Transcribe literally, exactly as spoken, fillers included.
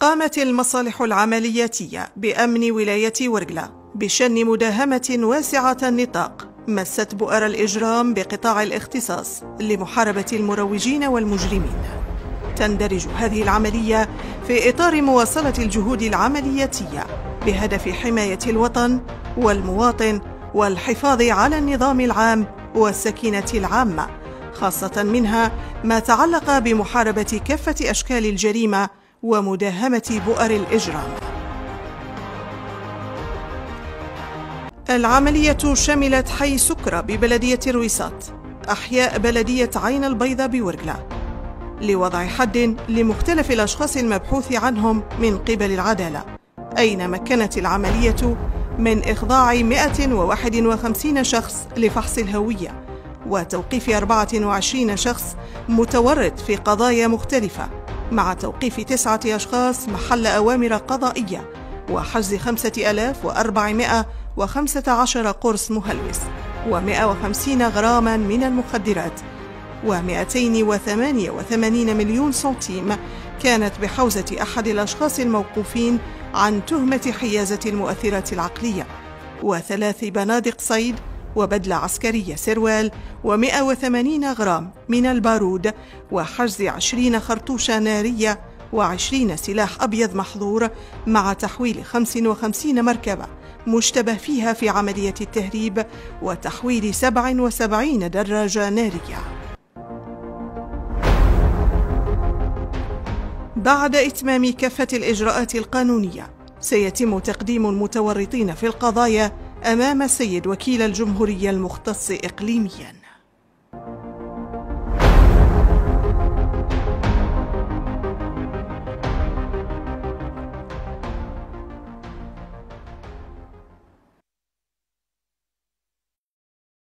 قامت المصالح العملياتية بأمن ولاية ورقلة بشن مداهمة واسعة النطاق مست بؤر الإجرام بقطاع الاختصاص لمحاربة المروجين والمجرمين. تندرج هذه العملية في إطار مواصلة الجهود العملياتية بهدف حماية الوطن والمواطن والحفاظ على النظام العام والسكينة العامة، خاصة منها ما تعلق بمحاربة كافة أشكال الجريمة ومداهمة بؤر الإجرام. العملية شملت حي سكرة ببلدية الرويسات، أحياء بلدية عين البيضاء بورقلة، لوضع حد لمختلف الأشخاص المبحوث عنهم من قبل العدالة، أين مكنت العملية من إخضاع مئة وواحد وخمسين شخص لفحص الهوية وتوقيف أربعة وعشرين شخص متورط في قضايا مختلفة، مع توقيف تسعة أشخاص محل أوامر قضائية وحجز خمسة آلاف وأربعمائة وخمسة عشر قرص مهلوس ومئة وخمسين غراما من المخدرات ومئتين وثمانية وثمانين مليون سنتيم كانت بحوزة أحد الأشخاص الموقوفين عن تهمة حيازة المؤثرات العقلية، وثلاث بنادق صيد وبدلة عسكرية سروال ومئة وثمانين غرام من البارود وحجز عشرين خرطوشة نارية وعشرين سلاح أبيض محظور، مع تحويل خمس وخمسين مركبة مشتبه فيها في عملية التهريب وتحويل سبع وسبعين دراجة نارية. بعد إتمام كافة الإجراءات القانونية سيتم تقديم المتورطين في القضايا أمام السيد وكيل الجمهورية المختص إقليمياً.